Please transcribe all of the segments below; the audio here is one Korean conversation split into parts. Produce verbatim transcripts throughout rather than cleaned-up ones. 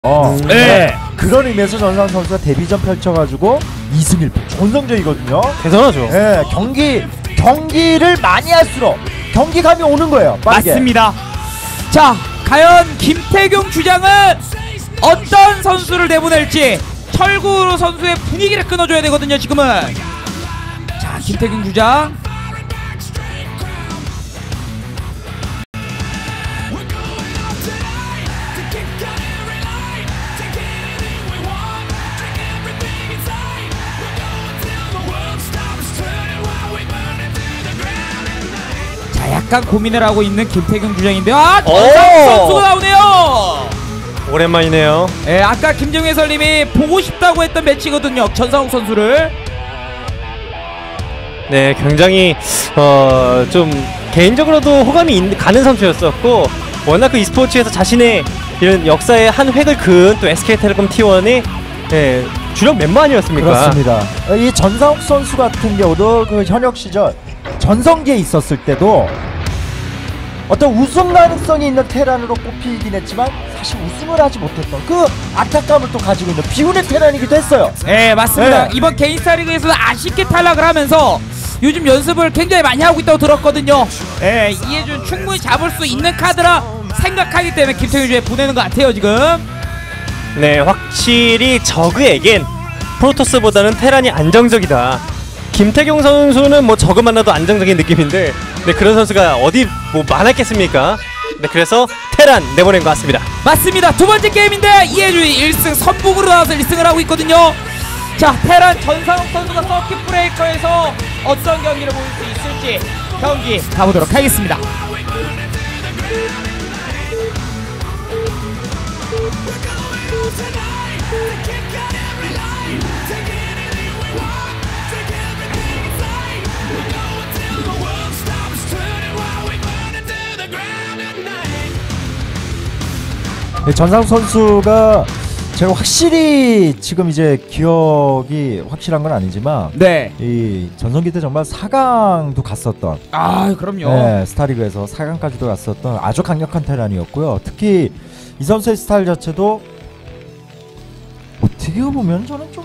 어, 음. 네. 그런 의미에서 전상욱 선수가 데뷔전 펼쳐가지고 이 승 일 패 좋은 성적이거든요. 대단하죠. 네, 경기 경기를 많이 할수록 경기감이 오는 거예요. 빠르게. 맞습니다. 자, 과연 김태경 주장은 어떤 선수를 내보낼지 철구 선수의 분위기를 끊어줘야 되거든요. 지금은. 자, 김태경 주장. 약간 고민을 하고 있는 김태경 주장인데요. 아, 전상욱 선수가 나오네요. 오랜만이네요. 예, 아까 김정희 해설님이 보고 싶다고 했던 매치거든요. 전상욱 선수를. 네, 굉장히 어, 좀 개인적으로도 호감이 있, 가는 선수였었고, 워낙 그 e스포츠에서 자신의 이런 역사의 한 획을 그은 또 에스케이텔레콤 티 원의 예, 주력 멤버 아니었습니까? 그렇습니다. 이 전상욱 선수 같은 경우도 그 현역 시절 전성기에 있었을 때도 어떤 우승 가능성이 있는 테란으로 꼽히긴 했지만 사실 우승을 하지 못했던 그 안타까움을 또 가지고 있는 비운의 테란이기도 했어요. 네, 맞습니다. 네. 이번 개인스타 리그에서도 아쉽게 탈락을 하면서 요즘 연습을 굉장히 많이 하고 있다고 들었거든요. 네, 이해준 충분히 잡을 수 있는 카드라 생각하기 때문에 김태균 주에 보내는 것 같아요 지금. 네, 확실히 저그에겐 프로토스보다는 테란이 안정적이다. 김태경 선수는 뭐 저그 만나도 안정적인 느낌인데, 네, 그런 선수가 어디 뭐 많았겠습니까? 네, 그래서 테란 내보낸 것 같습니다. 맞습니다. 두 번째 게임인데 이해준이 일 승 선북으로 나와서 일 승을 하고 있거든요. 자, 테란 전상욱 선수가 서킷 브레이커에서 어떤 경기를 보일 수 있을지 경기 가보도록 하겠습니다. 네, 전상욱 선수가 제가 확실히 지금 이제 기억이 확실한 건 아니지만 네. 이 전성기 때 정말 사 강도 갔었던, 아, 그럼요. 네, 스타리그에서 사 강까지도 갔었던 아주 강력한 테란이었고요. 특히 이 선수의 스타일 자체도 어떻게 보면 저는 좀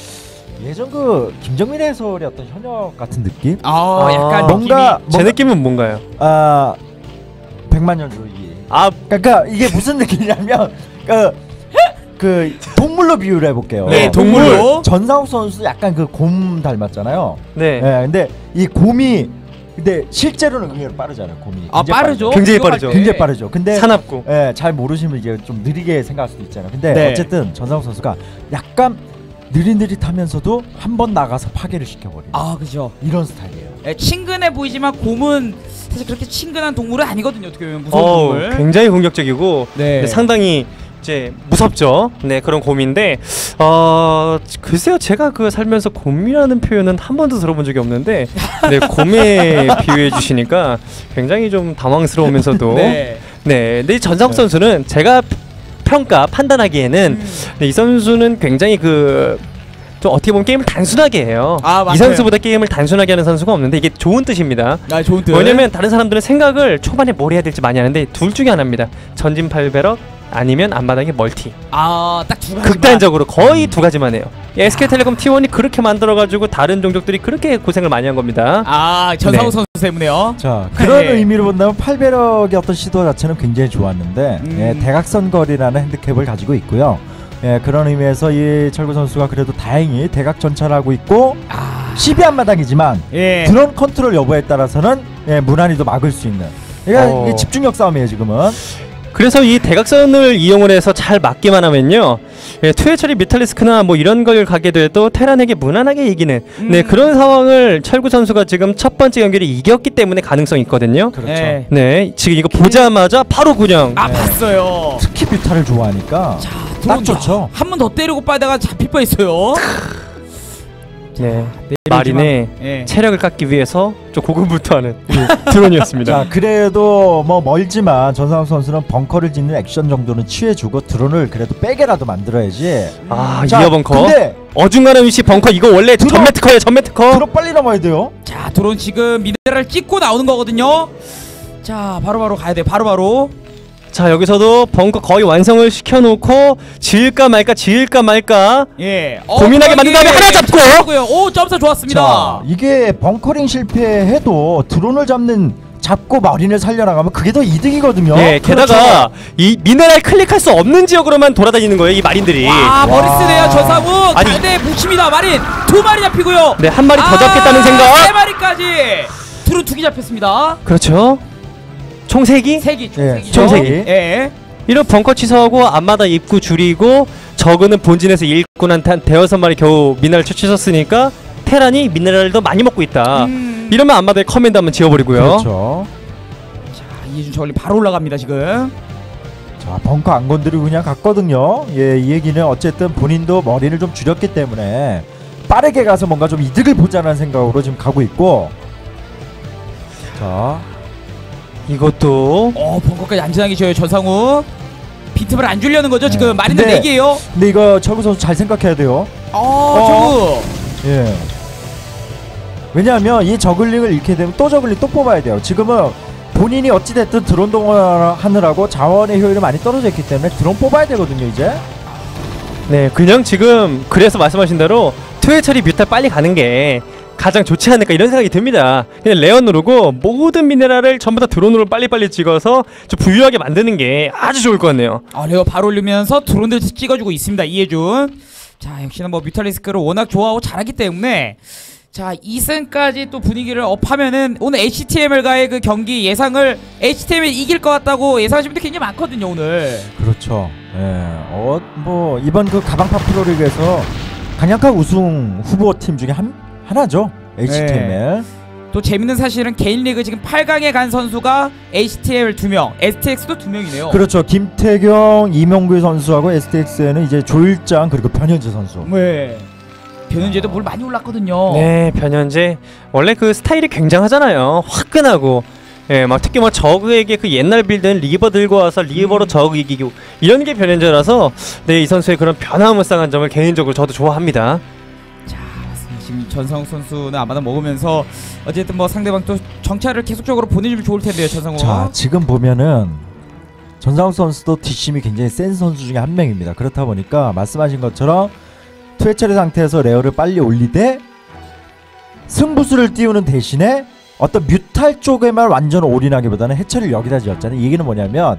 예전 그 김정민 해설의 어떤 현역 같은 느낌? 아, 약간 뭔가 제 뭔가, 느낌은 뭔가요? 아 백만 년 주기. 아, 그러니까 이게 무슨 느낌이냐면 그, 그 동물로 비유를 해볼게요. 네, 동물로. 전상욱 선수 약간 그 곰 닮았잖아요. 네. 네, 근데 이 곰이 근데 실제로는 의외로 빠르잖아요. 곰이. 아, 빠르죠. 굉장히 빠르죠. 굉장히 빠르죠. 근데 사납고. 예, 잘 모르시면 이제 좀 느리게 생각할 수도 있잖아요. 근데 네. 어쨌든 전상욱 선수가 약간 느릿느릿하면서도 한 번 나가서 파괴를 시켜버리는 아, 그죠. 이런 스타일이에요. 네, 친근해 보이지만 곰은 사실 그렇게 친근한 동물은 아니거든요. 어떻게 보면 무서운 어우, 동물. 굉장히 공격적이고, 네. 네, 상당히 이제 무섭죠. 네, 그런 곰인데, 어 글쎄요, 제가 그 살면서 곰이라는 표현은 한 번도 들어본 적이 없는데, 네, 곰에 비유해 주시니까 굉장히 좀 당황스러우면서도, 네. 네, 근데 전상욱 선수는 제가 평가 판단하기에는 음. 네, 이 선수는 굉장히 그 좀 어떻게 보면 게임을 단순하게 해요. 아, 맞아요. 이 선수보다 게임을 단순하게 하는 선수가 없는데 이게 좋은 뜻입니다. 아, 좋은 뜻. 왜냐면 다른 사람들은 생각을 초반에 뭘 해야 될지 많이 하는데 둘 중에 하나입니다. 전진 팔배럭 아니면 앞마당에 멀티. 아, 딱 두 가지. 극단적으로 거의 두 가지만 해요. 에스케이텔레콤 티 원이 그렇게 만들어가지고 다른 종족들이 그렇게 고생을 많이 한 겁니다. 아, 전상욱 네. 선수 때문에요. 자, 그런 네. 의미로 본다면 팔배럭의 어떤 시도 자체는 굉장히 좋았는데 음. 예, 대각선 거리라는 핸디캡을 가지고 있고요. 예, 그런 의미에서 이 철구 선수가 그래도 다행히 대각 전차를 하고 있고 아, 십이 한마당이지만 예. 드론 컨트롤 여부에 따라서는 예, 무난히도 막을 수 있는, 그러니까 어. 이게 집중력 싸움이에요 지금은. 그래서 이 대각선을 이용을 해서 잘 막기만 하면요, 예, 투해처리 뮤탈리스크나 뭐 이런 걸 가게 돼도 테란에게 무난하게 이기는 음. 네, 그런 상황을 철구 선수가 지금 첫 번째 경기를 이겼기 때문에 가능성이 있거든요. 그렇죠. 네. 네, 지금 이거 보자마자 바로 그냥 아, 네. 봤어요. 특히 뮤탈을 좋아하니까 자, 딱 좋죠. 한 번 더 때리고 빠다가 잡힐 뻔했어요. 네, 내리지만- 마린의 예. 체력을 깎기 위해서 좀 고군분투하는 드론이었습니다. 자, 그래도 뭐 멀지만 전상욱 선수는 벙커를 짓는 액션 정도는 취해주고 드론을 그래도 빼게라도 만들어야지. 아, 자, 이어 벙커. 근데 어중간한 위치 벙커 이거 원래 드론- 전매 특허예요, 전매 특허. 드론 빨리 넘어야 돼요. 자, 드론 지금 미네랄 찍고 나오는 거거든요. 자, 바로바로 가야 돼. 바로바로. 자 여기서도 벙커 거의 완성을 시켜놓고 지을까 말까 지을까 말까 예. 고민하게 만든 다음에 하나 잡고! 잡고요. 오, 점수 좋았습니다. 자, 이게 벙커링 실패해도 드론을 잡는 잡고 마린을 살려나가면 그게 더 이득이거든요. 예, 게다가 이 미네랄 클릭할 수 없는 지역으로만 돌아다니는 거예요, 이 마린들이. 와, 머리 와. 쓰네요, 전상우. 아니. 네, 뭉칩니다, 마린. 두 마리 잡히고요. 네, 한 마리 더 아, 잡겠다는 생각. 세 마리까지. 둘은 두개 잡혔습니다. 그렇죠. 총 세 기? 세 기, 총 예, 세 기. 총 세 기. 예. 이런 벙커 취소하고 앞마다 입구 줄이고 저그는 본진에서 일꾼한테 한 대여섯 마리 겨우 미네랄 채취했으니까 테란이 미네랄도 많이 먹고 있다. 음. 이러면 앞마다에 커맨드 한번 지어버리고요. 그렇죠. 자, 이해준 저글링 바로 올라갑니다, 지금. 자, 벙커 안 건드리고 그냥 갔거든요. 예, 이 얘기는 어쨌든 본인도 머리를 좀 줄였기 때문에 빠르게 가서 뭔가 좀 이득을 보자는 생각으로 지금 가고 있고. 자, 이것도 어, 벙커까지 안전하게 지어요, 전상우. 빈틈을 안 주려는 거죠, 지금. 네. 마린들 근데- 네 개예요. 근데 이거 저그 선수 잘 생각해야 돼요. 어, 저구. 예. 왜냐하면 이 저글링을 잃게 되면 또 저글링 또 뽑아야 돼요. 지금은 본인이 어찌됐든 드론 동원하느라고 자원의 효율이 많이 떨어져 있기 때문에 드론 뽑아야 되거든요, 이제. 네 그냥 지금 그래서 말씀하신 대로 투회 처리 뮤탈 빨리 가는 게 가장 좋지 않을까 이런 생각이 듭니다. 그냥 레어 누르고 모든 미네랄을 전부 다 드론으로 빨리빨리 찍어서 좀 부유하게 만드는 게 아주 좋을 것 같네요. 아, 레어 바로 올리면서 드론들 찍어주고 있습니다, 이해준. 자, 역시나 뭐 뮤탈리스크를 워낙 좋아하고 잘하기 때문에 자, 이 승까지 또 분위기를 업하면은 오늘 에이치티엠엘과의 그 경기 예상을 에이치티엠엘 이길 것 같다고 예상하시는 분들 굉장히 많거든요, 오늘. 그렇죠. 예. 어, 뭐 이번 그 가방파 프로리그에서 강력한 우승 후보 팀 중에 한 하나죠. 에이치티엠엘. 또 재밌는 사실은 개인 리그 지금 팔 강에 간 선수가 에이치티엠엘 두 명, 에스티엑스도 두 명이네요. 그렇죠. 김태경, 이명규 선수하고 에스티엑스에는 이제 조일장 그리고 변현재 선수. 네. 변현재도 물 많이 올랐거든요. 네 변현재 원래 그 스타일이 굉장하잖아요. 화끈하고 예, 막 특히 뭐 저그에게 그 옛날 빌드는 리버 들고 와서 리버로 음. 저그 이기고 이런 게 변현재라서 네 이 선수의 그런 변화무쌍한 점을 개인적으로 저도 좋아합니다. 자, 맞습니다. 지금 전상욱 선수는 아마도 먹으면서 어쨌든 뭐 상대방 또 정찰을 계속적으로 보내주면 좋을 텐데요, 전상욱. 자, 지금 보면은 전상욱 선수도 뒷심이 굉장히 센 선수 중에 한 명입니다. 그렇다 보니까 말씀하신 것처럼 투회 처리 상태에서 레어를 빨리 올리되 승부수를 띄우는 대신에 어떤 뮤탈 쪽에만 완전 올인하기보다는 해처리를 여기다 지었잖아요. 이 얘기는 뭐냐면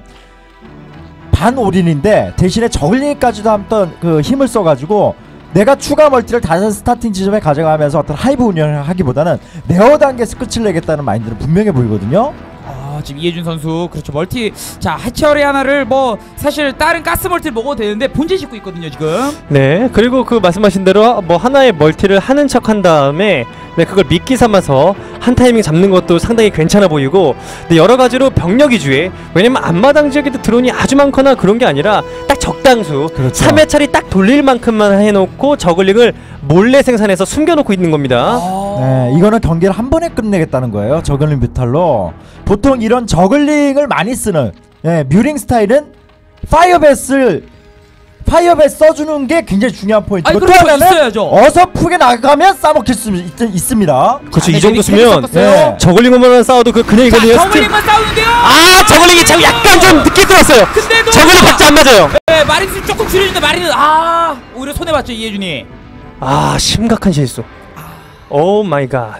반 올인인데 대신에 저글링까지도 한번 그 힘을 써가지고 내가 추가 멀티를 다른 스타팅 지점에 가져가면서 어떤 하이브 운영을 하기보다는 레어 단계에서 끝을 내겠다는 마인드는 분명해 보이거든요. 아, 지금 이해준 선수 그렇죠, 멀티. 자, 해처리 하나를 뭐 사실 다른 가스 멀티를 먹어도 되는데 본진 짓고 있거든요, 지금. 네 그리고 그 말씀하신 대로 뭐 하나의 멀티를 하는 척 한 다음에 네 그걸 미끼 삼아서 한 타이밍 잡는 것도 상당히 괜찮아 보이고 네 여러 가지로 병력 위주에 왜냐면 앞마당 지역에도 드론이 아주 많거나 그런 게 아니라 딱 적당수 그렇죠. 삼 회 처리 딱 돌릴 만큼만 해놓고 저글링을 몰래 생산해서 숨겨놓고 있는 겁니다. 아. 네, 이거는 경기를 한 번에 끝내겠다는 거예요. 저글링 뮤탈로. 보통 이런 저글링을 많이 쓰는 예, 뮤링 스타일은 파이어베스를 파이어베스 써주는 게 굉장히 중요한 포인트고 아니, 또 그렇죠. 하나는 있어야죠. 어설프게 나가면 싸먹힐 수 있, 있습니다. 그렇죠 아, 이 정도 네, 쓰면 섞었어요. 네. 저글링만 싸워도 그 그냥 자, 이거든요. 스팀. 저글링만 싸우는데요. 아 저글링이 참 약간 좀 늦게 들었어요. 근데도 저글링 박자 안 맞아요. 네, 마린스 조금 줄여준다. 마린은 아, 오히려 손해 봤죠, 이해준이. 아 심각한 실수. 오 마이 갓.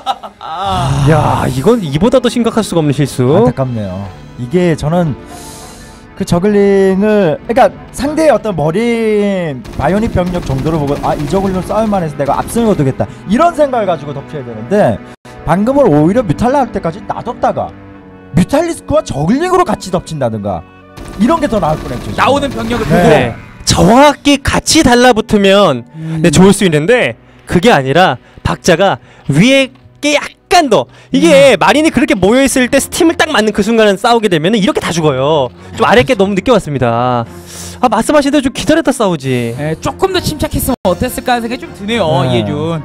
야 이건 이보다 더 심각할 수가 없는 실수. 안타깝네요. 이게 저는 그 저글링을 그러니까 상대의 어떤 머리 바이오닉 병력 정도로 보고 아 이 저글링을 싸울만 해서 내가 압승을 거두겠다 이런 생각을 가지고 덮쳐야 되는데 방금은 오히려 뮤탈 나올 때까지 놔뒀다가 뮤탈리스크와 저글링으로 같이 덮친다든가 이런 게 더 나을 뻔했죠. 지금. 나오는 병력을 네. 보고. 네. 정확히 같이 달라붙으면 음. 네, 좋을 수 있는데 그게 아니라 박자가 위에 게 약간 더 이게 마린이 그렇게 모여있을 때 스팀을 딱 맞는 그 순간에 싸우게 되면 이렇게 다 죽어요. 좀 아랫게 너무 늦게 왔습니다. 아 말씀하신 대로 좀 기다렸다 싸우지. 네, 조금 더 침착했으면 어땠을까 하는 생각이 좀 드네요, 네. 이해준.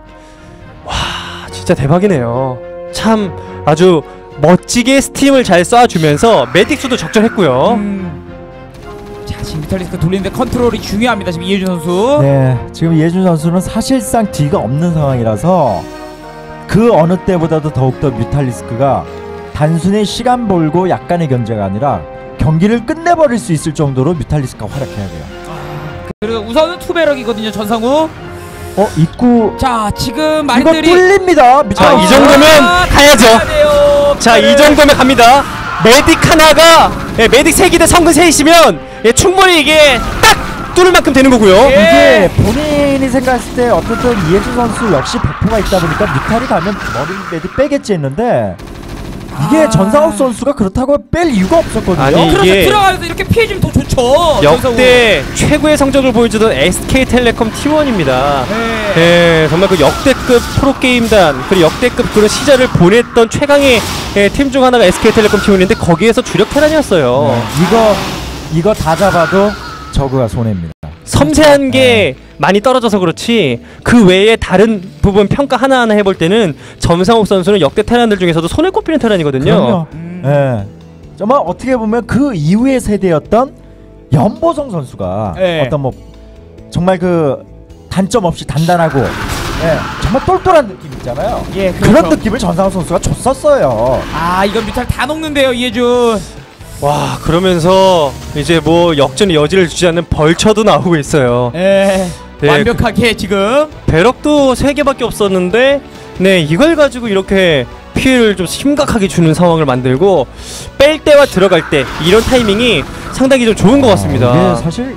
아 진짜 대박이네요. 참 아주 멋지게 스팀을 잘 쏴주면서 매틱수도 적절했고요. 음. 자, 지금 뮤탈리스크 돌리는데 컨트롤이 중요합니다, 지금 이해준 선수. 네, 지금 이해준 선수는 사실상 뒤가 없는 상황이라서 그 어느 때보다도 더욱더 뮤탈리스크가 단순히 시간 벌고 약간의 견제가 아니라 경기를 끝내버릴 수 있을 정도로 뮤탈리스크가 활약해야 돼요. 그리고 우선은 투배럭이거든요 전상우. 어 입구 자 지금 이거 마린들이 뚫립니다. 자, 뮤탈리스크. 이 정도면 아, 가야죠. 가야 돼요. 자, 이 정도면 갑니다. 메딕 하나가 예, 메딕 세 개 대 성근 셋이시면 예, 충분히 이게 딱 뚫을 만큼 되는 거고요. 예. 이게 본인이 생각했을 때 어쨌든 이해준 선수 역시 백포가 있다 보니까 뮤탈이 가면 머리 메딕 빼겠지 했는데 이게 아. 전상욱 선수가 그렇다고 뺄 이유가 없었거든요. 아니, 그래서 이게 들어가서 이렇게 피해주면 더 좋죠. 역대 최고의 성적을 보여주던 에스케이텔레콤 티 원입니다. 네. 예, 정말 그 역대급 프로게임단 그리고 역대급 그런 시절을 보냈던 최강의 예, 팀 중 하나가 에스케이텔레콤 티 원인데 거기에서 주력 테란이었어요. 네, 이거 이거 다 잡아도 저그가 손해입니다. 섬세한 게 많이 떨어져서 그렇지 그 외에 다른 부분 평가 하나하나 해볼 때는 전상욱 선수는 역대 테란들 중에서도 손에 꼽히는 테란이거든요. 그럼요. 음. 예. 정말 어떻게 보면 그 이후의 세대였던 연보성 선수가 예. 어떤 뭐 정말 그 단점 없이 단단하고 예, 정말 똘똘한 느낌 있잖아요. 예, 그런 그렇죠. 느낌을 전상욱 선수가 줬었어요. 아 이건 뮤탈 다 녹는데요 이해준. 와, 그러면서 이제 뭐 역전의 여지를 주지 않는 벌처도 나오고 있어요. 예. 네, 완벽하게 지금. 배럭도 세 개밖에 없었는데 네, 이걸 가지고 이렇게 피해를 좀 심각하게 주는 상황을 만들고 뺄 때와 들어갈 때 이런 타이밍이 상당히 좀 좋은 것 같습니다. 아, 이게 사실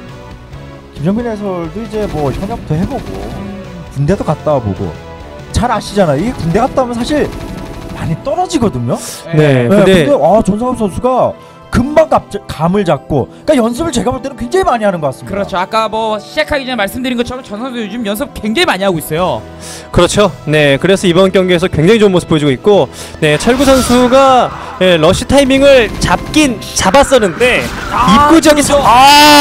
김정근 해설도 이제 뭐 현역도 해보고 군대도 갔다 와보고 잘 아시잖아요. 이게 군대 갔다 오면 사실 많이 떨어지거든요. 네, 네, 근데 근데 아 전상욱 선수가 금방 갑, 감을 잡고 그러니까 연습을 제가 볼 때는 굉장히 많이 하는 것 같습니다. 그렇죠. 아까 뭐 시작하기 전에 말씀드린 것처럼 전 선수 요즘 연습 굉장히 많이 하고 있어요. 그렇죠. 네, 그래서 이번 경기에서 굉장히 좋은 모습 보여주고 있고, 네, 철구 선수가 예, 러쉬 타이밍을 잡긴 잡았었는데 아, 입구 지역에서 그렇죠.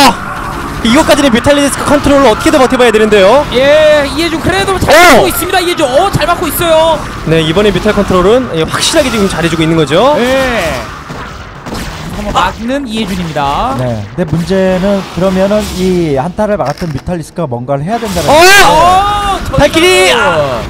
아 이것까지는 뮤탈리스크 컨트롤을 어떻게든 버텨봐야 되는데요. 예, 이해준 그래도 잘 어! 막고 있습니다. 이해준, 어, 잘 막고 있어요. 네, 이번에 뮤탈 컨트롤은 예, 확실하게 지금 잘해주고 있는 거죠. 예. 한번 막는 이해준입니다. 네. 근데 문제는 그러면은 이 한타를 막았던 뮤탈리스크가 뭔가를 해야 된다는 어! 어, 전상우. 발키리! 아,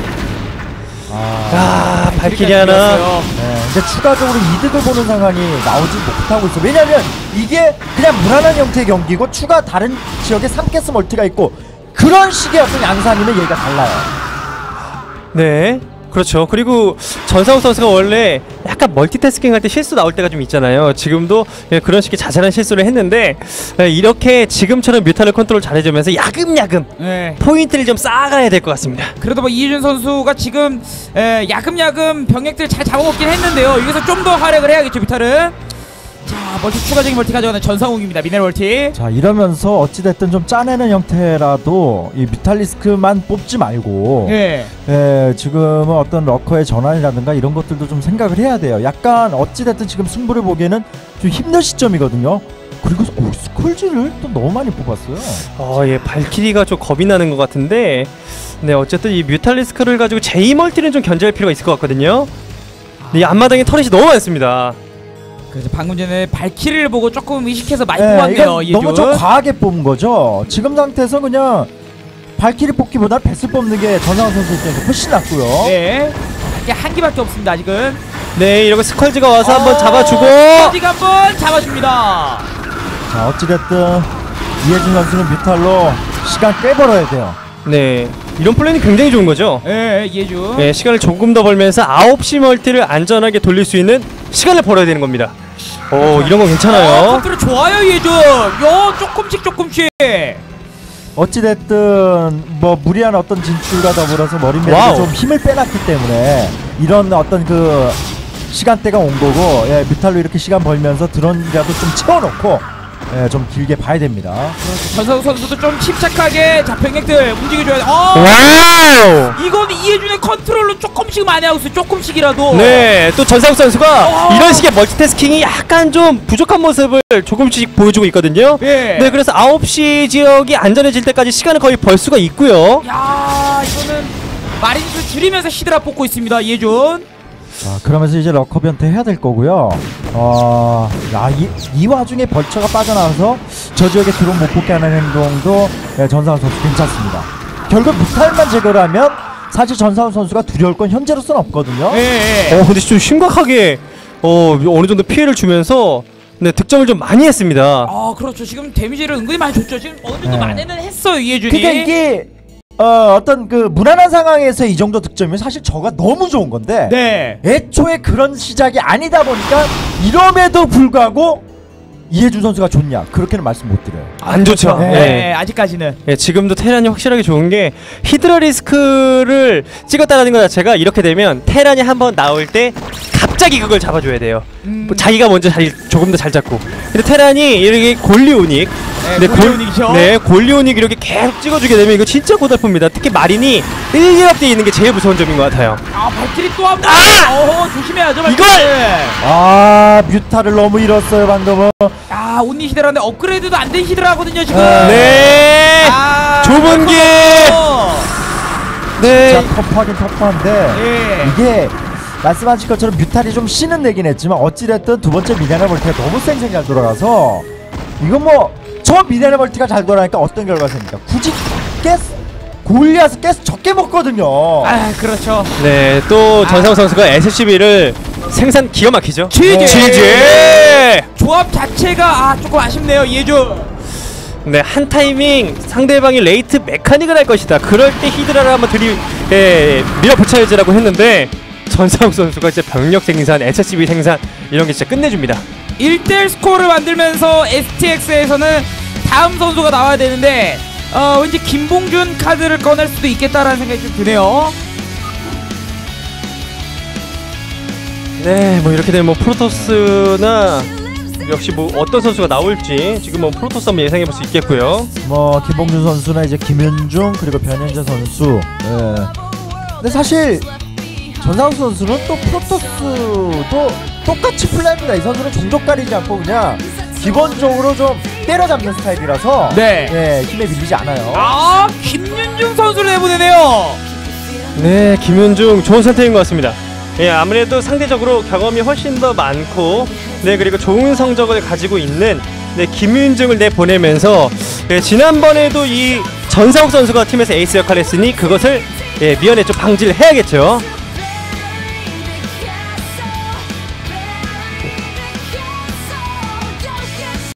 아, 발키리 발키리까지 하나. 밀었어요. 네. 근데 추가적으로 이득을 보는 상황이 나오지 못하고 있어. 왜냐면 이게 그냥 무난한 형태의 경기고 추가 다른 지역에 삼가스 멀티가 있고 그런 식의 어떤 양상이면 얘기가 달라요. 네, 그렇죠. 그리고 전상욱 선수가 원래 약간 멀티태스킹 할 때 실수 나올 때가 좀 있잖아요. 지금도 예, 그런 식의 자잘한 실수를 했는데 예, 이렇게 지금처럼 뮤탈을 컨트롤 잘해주면서 야금야금 네. 포인트를 좀 쌓아가야 될 것 같습니다. 그래도 뭐 이해준 선수가 지금 에, 야금야금 병력들 잘 잡아먹긴 했는데요. 여기서 좀 더 활약을 해야겠죠, 뮤탈은. 자, 멀티 추가적인 멀티 가져가는 전상욱입니다. 미네랄 멀티. 자 이러면서 어찌됐든 좀 짜내는 형태라도 이 뮤탈리스크만 뽑지 말고 예. 예, 지금은 어떤 러커의 전환이라든가 이런 것들도 좀 생각을 해야 돼요. 약간 어찌됐든 지금 승부를 보기에는 좀 힘든 시점이거든요. 그리고 오, 스콜지를 또 너무 많이 뽑았어요. 어, 예, 발키리가 좀 겁이 나는 것 같은데, 네, 어쨌든 이 뮤탈리스크를 가지고 제이 멀티는 좀 견제할 필요가 있을 것 같거든요. 네, 이 앞마당에 터렛이 너무 많습니다. 그래서 방금 전에 발키리를 보고 조금 의식해서 많이 예, 뽑았네요. 이건 이해준. 너무 좀 과하게 뽑은 거죠. 지금 상태에서 그냥 발키리 뽑기보다 베스 뽑는 게 전상욱 선수 입장에서 훨씬 낫고요. 네. 이게 한 개밖에 없습니다. 아직은. 네, 이렇게 스컬지가 와서 한번 잡아주고, 아직 한번 잡아줍니다. 자 어찌됐든 이해준 선수는 뮤탈로 시간 꽤 벌어야 돼요. 네, 이런 플레이는 굉장히 좋은 거죠. 예, 이해준. 네, 시간을 조금 더 벌면서 아홉 시 멀티를 안전하게 돌릴 수 있는 시간을 벌어야 되는 겁니다. 오, 이런 거 어, 괜찮아요. 컨트롤 좋아요, 이해준. 요 조금씩 조금씩. 어찌됐든 뭐 무리한 어떤 진출과 더불어서 머리매에 와우. 좀 힘을 빼놨기 때문에 이런 어떤 그 시간대가 온 거고 예, 뮤탈로 이렇게 시간 벌면서 드론이라도 좀 채워놓고 예, 좀 길게 봐야 됩니다. 전상욱 선수도 좀 침착하게 자 병력들 움직여줘야 돼. 어, 와우! 이건 이해준의 컨트롤로 조금씩 많이 하고 있어요. 조금씩이라도. 네, 또 전상욱 선수가 어. 이런 식의 멀티태스킹이 약간 좀 부족한 모습을 조금씩 보여주고 있거든요. 예. 네, 그래서 아홉 시 지역이 안전해질 때까지 시간을 거의 벌 수가 있고요. 야, 이거는 마린수 줄이면서 히드라 뽑고 있습니다. 이해준. 자, 그러면서 이제 러커 변태 해야 될 거고요. 어, 야, 이, 이 와중에 벌처가 빠져나와서 저 지역에 드론 못 뽑게 하는 행동도 예, 전상훈 선수 괜찮습니다. 결국 뮤탈만 제거를 하면 사실 전상훈 선수가 두려울 건 현재로서는 없거든요. 예. 예. 어, 근데 좀 심각하게 어 어느 정도 피해를 주면서 네, 득점을 좀 많이 했습니다. 아 그렇죠. 지금 데미지를 은근히 많이 줬죠. 지금 어느 정도 네. 만회는 했어요 이해준이. 그러니까 이게 어, 어떤 그 무난한 상황에서 이 정도 득점이면 사실 저가 너무 좋은 건데 네. 애초에 그런 시작이 아니다 보니까 이럼에도 불구하고 이해준 선수가 좋냐 그렇게는 말씀 못 드려요. 안 좋죠. 네. 네. 아직까지는. 예, 지금도 테란이 확실하게 좋은 게 히드라 리스크를 찍었다라는 것 자체가 이렇게 되면 테란이 한번 나올 때 갑자기 그걸 잡아줘야 돼요. 음. 뭐 자기가 먼저 자리 조금 더 잘 잡고. 근데 테란이 이렇게 골리오닉, 네, 골리오닉이죠. 네, 골리오닉 이렇게 계속 찍어주게 되면 이거 진짜 고달픕니다. 특히 마린이 일기업대에 있는 게 제일 무서운 점인 것 같아요. 아 발길이 또 한 번. 아! 어 조심해야죠. 발길이. 이걸! 아 뮤타를 너무 잃었어요 방금은. 아 온니 히드라인데 업그레이드도 안 된 히드라거든요 지금. 아. 네, 아, 좁은 길. 진짜 네, 터프하긴 터프한데 예. 이게 말씀하신 것처럼 뮤탈이 좀 쉬는 내긴 했지만 어찌됐든 두 번째 미네랄 멀티가 너무 쌩쌩 잘 돌아가서 이건 뭐 저 미네랄 멀티가 잘 돌아가니까 어떤 결과가 생깁니까? 굳이 가스 골리앗을 가스 적게 먹거든요. 아 그렇죠. 네, 또 전상우 선수가 에스씨비를 생산 기가 막히죠. 지지. 지지. 조합 자체가 아 조금 아쉽네요 이해준. 네, 한 타이밍 상대방이 레이트 메카닉을 할 것이다. 그럴 때 히드라를 한번 들이 예, 밀어붙여야지라고 했는데 전상욱 선수가 진짜 병력 생산, 에스씨비 생산 이런 게 진짜 끝내줍니다. 일 대 일 스코어를 만들면서 에스티엑스에서는 다음 선수가 나와야 되는데 어 왠지 김봉준 카드를 꺼낼 수도 있겠다라는 생각이 좀 드네요. 네, 뭐 이렇게 되면 뭐 프로토스나 역시 뭐 어떤 선수가 나올지 지금 뭐 프로토스 한번 예상해 볼 수 있겠고요. 뭐 김봉준 선수나 이제 김윤중 그리고 변현재 선수. 예. 근데 사실 전상우 선수는 또 프로토스도 똑같이 플레이합니다. 이 선수는 종족 가리지 않고 그냥 기본적으로 좀 때려잡는 스타일이라서 네. 예, 힘에 밀리지 않아요. 아 김윤중 선수를 내보내네요. 네, 김윤중 좋은 선택인 것 같습니다. 예, 아무래도 상대적으로 경험이 훨씬 더 많고, 네, 그리고 좋은 성적을 가지고 있는 네, 김윤중을 내보내면서 예, 지난번에도 이 전상욱 선수가 팀에서 에이스 역할을 했으니 그것을 예, 미연에 좀 방지를 해야겠죠.